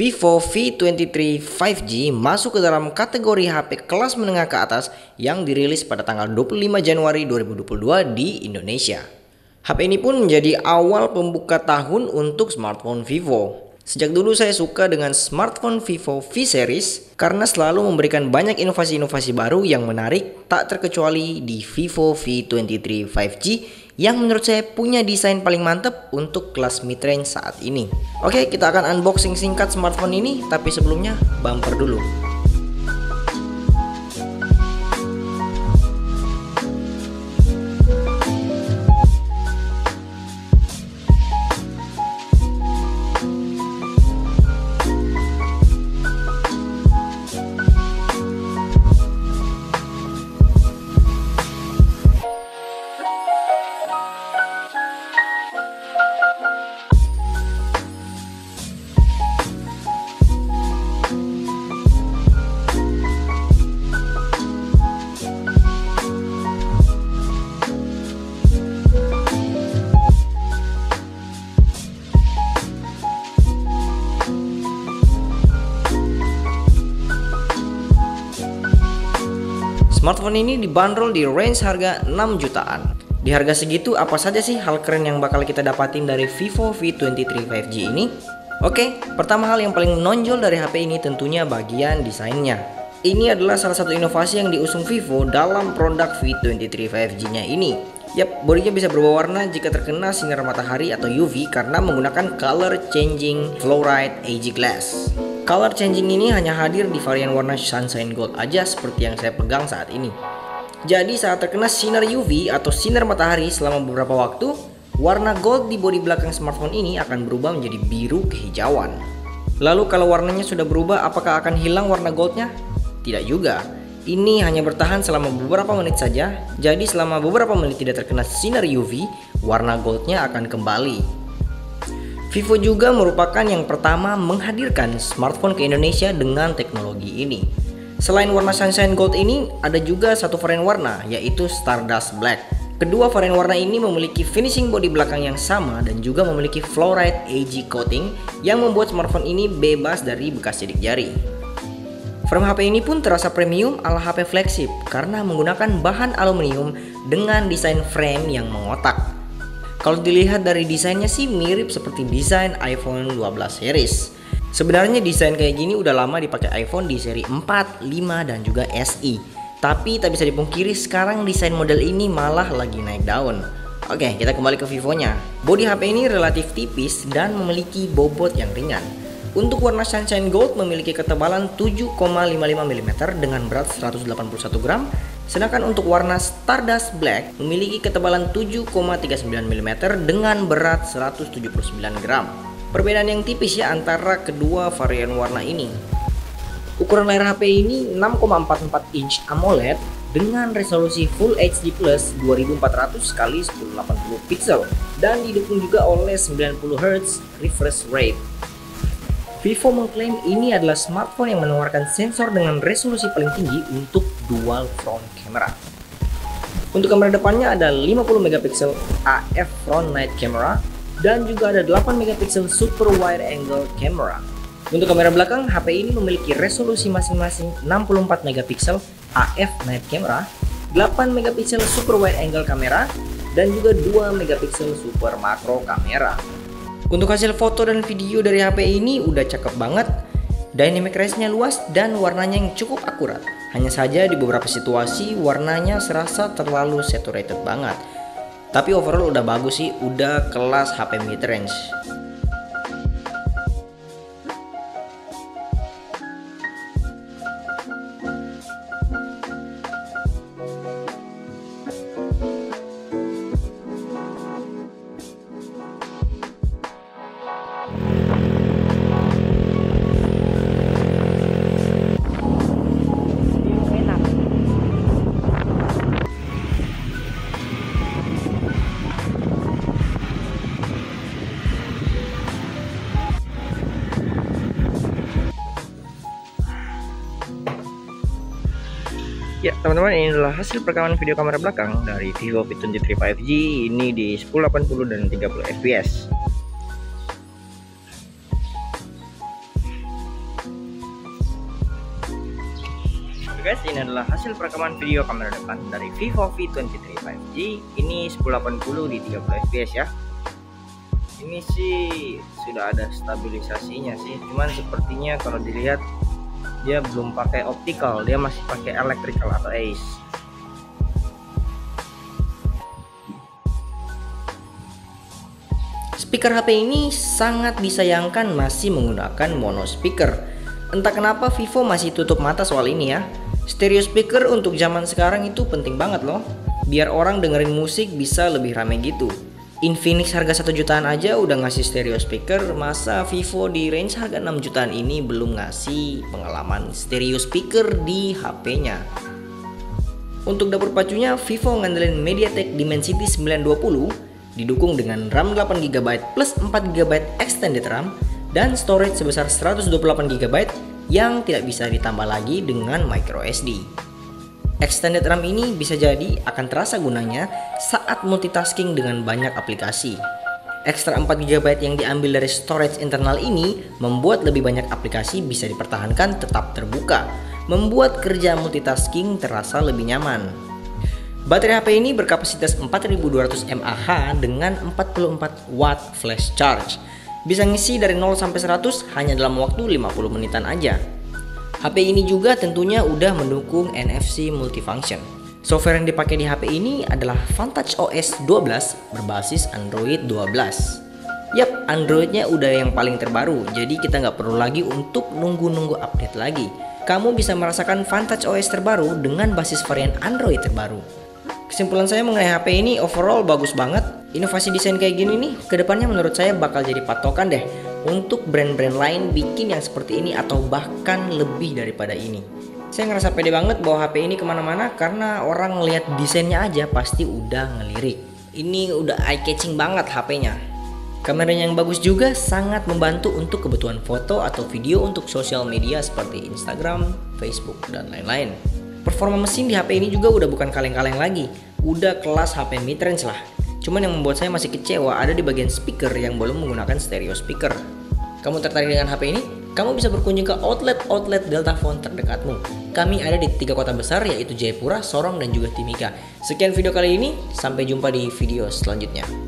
Vivo V23 5G masuk ke dalam kategori HP kelas menengah ke atas yang dirilis pada tanggal 25 Januari 2022 di Indonesia. HP ini pun menjadi awal pembuka tahun untuk smartphone Vivo. Sejak dulu saya suka dengan smartphone Vivo V series karena selalu memberikan banyak inovasi-inovasi baru yang menarik, tak terkecuali di Vivo V23 5G yang menurut saya punya desain paling mantep untuk kelas mid-range saat ini. Oke, kita akan unboxing singkat smartphone ini, tapi sebelumnya bumper dulu. Smartphone ini dibanderol di range harga 6 jutaan. Di harga segitu apa saja sih hal keren yang bakal kita dapatin dari Vivo V23 5G ini? Oke, pertama hal yang paling menonjol dari HP ini tentunya bagian desainnya. Ini adalah salah satu inovasi yang diusung Vivo dalam produk V23 5G-nya ini. Yap, bodinya bisa berubah warna jika terkena sinar matahari atau UV karena menggunakan color changing fluoride AG glass. Color changing ini hanya hadir di varian warna Sunshine Gold aja seperti yang saya pegang saat ini. Jadi saat terkena sinar UV atau sinar matahari selama beberapa waktu, warna gold di bodi belakang smartphone ini akan berubah menjadi biru kehijauan. Lalu kalau warnanya sudah berubah, apakah akan hilang warna goldnya? Tidak juga. Ini hanya bertahan selama beberapa menit saja. Jadi selama beberapa menit tidak terkena sinar UV, warna goldnya akan kembali. Vivo juga merupakan yang pertama menghadirkan smartphone ke Indonesia dengan teknologi ini. Selain warna Sunshine Gold ini, ada juga satu varian warna, yaitu Stardust Black. Kedua varian warna ini memiliki finishing bodi belakang yang sama dan juga memiliki fluoride AG coating yang membuat smartphone ini bebas dari bekas sidik jari. Frame HP ini pun terasa premium ala HP flagship karena menggunakan bahan aluminium dengan desain frame yang mengotak. Kalau dilihat dari desainnya sih mirip seperti desain iPhone 12 series. Sebenarnya desain kayak gini udah lama dipakai iPhone di seri 4, 5, dan juga SE. Tapi tak bisa dipungkiri sekarang desain model ini malah lagi naik daun. Oke, kita kembali ke Vivo-nya. Bodi HP ini relatif tipis dan memiliki bobot yang ringan. Untuk warna Sunshine Gold memiliki ketebalan 7,55 mm dengan berat 181 gram. Sedangkan untuk warna Stardust Black memiliki ketebalan 7,39 mm dengan berat 179 gram. Perbedaan yang tipis ya antara kedua varian warna ini. Ukuran layar HP ini 6,44 inch AMOLED dengan resolusi Full HD Plus 2400 x 1080 pixel dan didukung juga oleh 90 Hz refresh rate. Vivo mengklaim ini adalah smartphone yang menawarkan sensor dengan resolusi paling tinggi untuk dual front camera. Untuk kamera depannya ada 50 megapiksel AF front night camera dan juga ada 8 megapiksel super wide angle camera. Untuk kamera belakang, HP ini memiliki resolusi masing-masing 64 megapiksel AF night camera, 8 megapiksel super wide angle kamera, dan juga 2 megapiksel super macro kamera. Untuk hasil foto dan video dari HP ini udah cakep banget. Dynamic range-nya luas dan warnanya yang cukup akurat. Hanya saja di beberapa situasi warnanya serasa terlalu saturated banget. Tapi overall udah bagus sih, udah kelas HP mid range. Ya teman-teman, ini adalah hasil perekaman video kamera belakang dari Vivo V23 5G ini di 1080 dan 30 fps. Oke guys, ini adalah hasil perekaman video kamera depan dari Vivo V23 5G. Ini 1080 di 30 fps ya. Ini sih sudah ada stabilisasinya sih, cuman sepertinya kalau dilihat dia belum pakai optical, dia masih pakai electrical atau ACE. Speaker HP ini sangat disayangkan masih menggunakan mono speaker. Entah kenapa Vivo masih tutup mata soal ini ya. Stereo speaker untuk zaman sekarang itu penting banget loh, biar orang dengerin musik bisa lebih rame gitu. Infinix harga 1 jutaan aja udah ngasih stereo speaker, masa Vivo di range harga 6 jutaan ini belum ngasih pengalaman stereo speaker di HP-nya. Untuk dapur pacunya, Vivo ngandelin MediaTek Dimensity 920, didukung dengan RAM 8GB plus 4GB extended RAM dan storage sebesar 128GB yang tidak bisa ditambah lagi dengan microSD. Extended RAM ini bisa jadi akan terasa gunanya saat multitasking dengan banyak aplikasi. Ekstra 4GB yang diambil dari storage internal ini membuat lebih banyak aplikasi bisa dipertahankan tetap terbuka, membuat kerja multitasking terasa lebih nyaman. Baterai HP ini berkapasitas 4200 mAh dengan 44 watt flash charge. Bisa ngisi dari 0 sampai 100 hanya dalam waktu 50 menitan aja. HP ini juga tentunya udah mendukung NFC multifunction. Software yang dipakai di HP ini adalah Vantage OS 12 berbasis Android 12. Yap, Androidnya udah yang paling terbaru, jadi kita nggak perlu lagi untuk nunggu-nunggu update lagi. Kamu bisa merasakan Vantage OS terbaru dengan basis varian Android terbaru. Kesimpulan saya mengenai HP ini overall bagus banget. Inovasi desain kayak gini nih kedepannya menurut saya bakal jadi patokan deh untuk brand-brand lain bikin yang seperti ini atau bahkan lebih daripada ini. Saya ngerasa pede banget bawa HP ini kemana-mana karena orang ngelihat desainnya aja pasti udah ngelirik. Ini udah eye-catching banget HP-nya. Kameranya yang bagus juga sangat membantu untuk kebutuhan foto atau video untuk sosial media seperti Instagram, Facebook, dan lain-lain. Performa mesin di HP ini juga udah bukan kaleng-kaleng lagi, udah kelas HP mid-range lah. Cuman yang membuat saya masih kecewa ada di bagian speaker yang belum menggunakan stereo speaker. Kamu tertarik dengan HP ini? Kamu bisa berkunjung ke outlet Deltafone terdekatmu. Kami ada di 3 kota besar yaitu Jayapura, Sorong, dan juga Timika. Sekian video kali ini, sampai jumpa di video selanjutnya.